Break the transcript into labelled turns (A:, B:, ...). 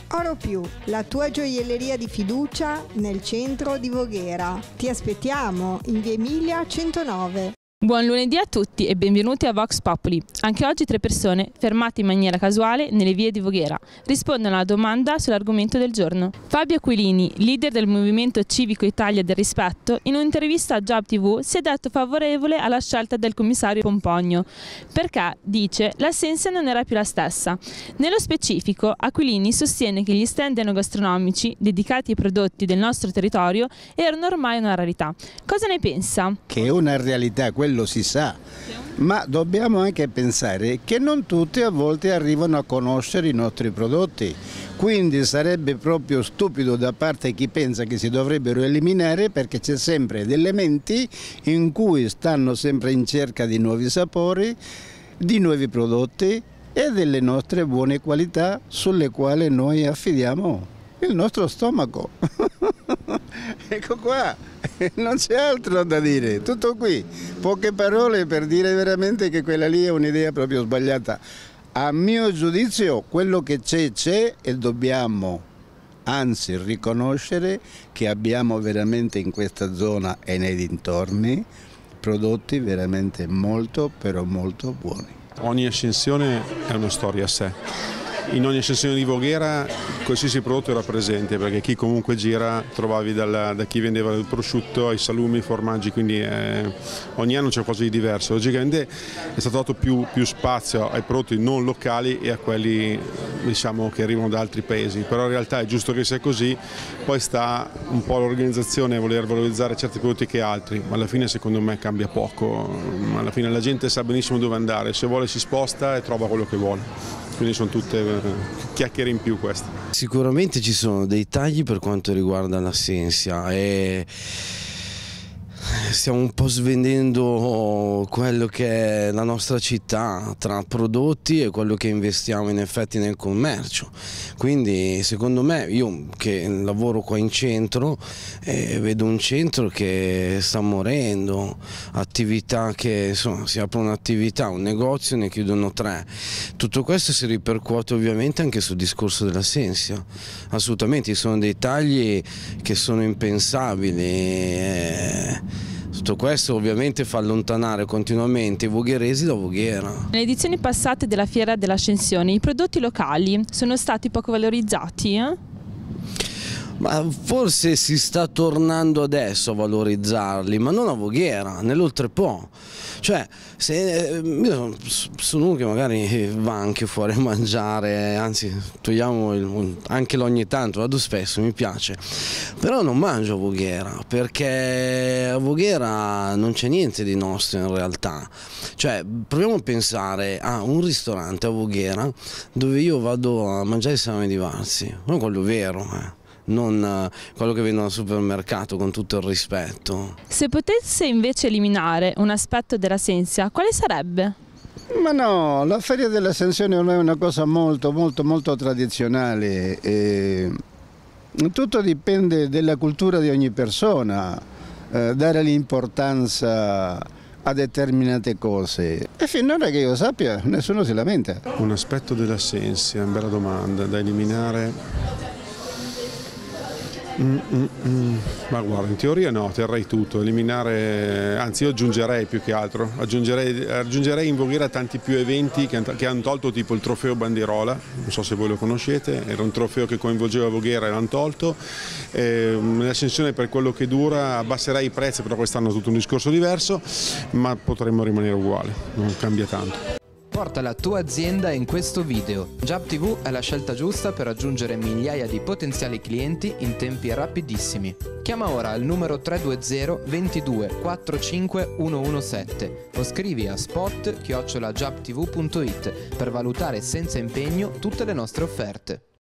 A: Oro Più, la tua gioielleria di fiducia nel centro di Voghera. Ti aspettiamo in via Emilia 109.
B: Buon lunedì a tutti e benvenuti a Vox Populi. Anche oggi 3 persone, fermate in maniera casuale nelle vie di Voghera, rispondono alla domanda sull'argomento del giorno. Fabio Aquilini, leader del Movimento Civico Italia del Rispetto, in un'intervista a Job TV si è detto favorevole alla scelta del commissario Pompogno, perché, dice, l'assenza non era più la stessa. Nello specifico, Aquilini sostiene che gli stand enogastronomici dedicati ai prodotti del nostro territorio erano ormai una rarità. Cosa ne pensa?
C: Che è una realtà, quello si sa, ma dobbiamo anche pensare che non tutti a volte arrivano a conoscere i nostri prodotti, quindi sarebbe proprio stupido da parte di chi pensa che si dovrebbero eliminare, perché c'è sempre degli elementi in cui stanno sempre in cerca di nuovi sapori, di nuovi prodotti e delle nostre buone qualità sulle quali noi affidiamo il nostro stomaco. Ecco qua, non c'è altro da dire, tutto qui, poche parole per dire veramente che quella lì è un'idea proprio sbagliata. A mio giudizio quello che c'è e dobbiamo anzi riconoscere che abbiamo veramente in questa zona e nei dintorni prodotti veramente molto però molto buoni.
D: Ogni ascensione è una storia a sé. In ogni ascensione di Voghera qualsiasi prodotto era presente, perché chi comunque gira trovavi da chi vendeva il prosciutto ai salumi, ai formaggi, quindi ogni anno c'è qualcosa di diverso. Logicamente è stato dato più spazio ai prodotti non locali e a quelli, diciamo, che arrivano da altri paesi, però in realtà è giusto che sia così, poi sta un po' l'organizzazione a voler valorizzare certi prodotti che altri, ma alla fine secondo me cambia poco, alla fine la gente sa benissimo dove andare, se vuole si sposta e trova quello che vuole. Quindi sono tutte chiacchiere in più queste.
E: Sicuramente ci sono dei tagli per quanto riguarda l'Assensia e stiamo un po' svendendo quello che è la nostra città tra prodotti e quello che investiamo in effetti nel commercio. Quindi secondo me, io che lavoro qua in centro, vedo un centro che sta morendo, attività che insomma si apre un'attività, un negozio, ne chiudono 3. Tutto questo si ripercuote ovviamente anche sul discorso dell'Assensia. Assolutamente, ci sono dei tagli che sono impensabili. Tutto questo ovviamente fa allontanare continuamente i vogheresi da Voghera.
B: Nelle edizioni passate della Fiera dell'Ascensione i prodotti locali sono stati poco valorizzati?
E: Ma forse si sta tornando adesso a valorizzarli, ma non a Voghera, nell'Oltrepo. Cioè, io sono uno che magari va anche fuori a mangiare, anzi togliamo anche l'ogni tanto, vado spesso, mi piace, però non mangio a Voghera, perché a Voghera non c'è niente di nostro in realtà. Cioè, proviamo a pensare a un ristorante a Voghera dove io vado a mangiare i salami di Varzi, non quello vero, non quello che vendono al supermercato, con tutto il rispetto.
B: Se potesse invece eliminare un aspetto dell'Assensia, quale sarebbe?
C: Ma no, la Feria dell'Ascensione ormai è una cosa molto tradizionale. Tutto dipende dalla cultura di ogni persona, dare l'importanza a determinate cose. E finora che io sappia nessuno si lamenta.
D: Un aspetto dell'Assensia, bella domanda, da eliminare. Ma guarda, in teoria no, terrei tutto, eliminare, anzi io aggiungerei più che altro, aggiungerei in Voghera tanti più eventi che hanno tolto, tipo il trofeo Bandierola, non so se voi lo conoscete, era un trofeo che coinvolgeva Voghera e l'hanno tolto, l'ascensione per quello che dura, abbasserei i prezzi, però quest'anno è tutto un discorso diverso, ma potremmo rimanere uguali, non cambia tanto.
F: Porta la tua azienda in questo video. Job TV è la scelta giusta per raggiungere migliaia di potenziali clienti in tempi rapidissimi. Chiama ora il numero 320 22 45 117 o scrivi a spot@jobtv.it per valutare senza impegno tutte le nostre offerte.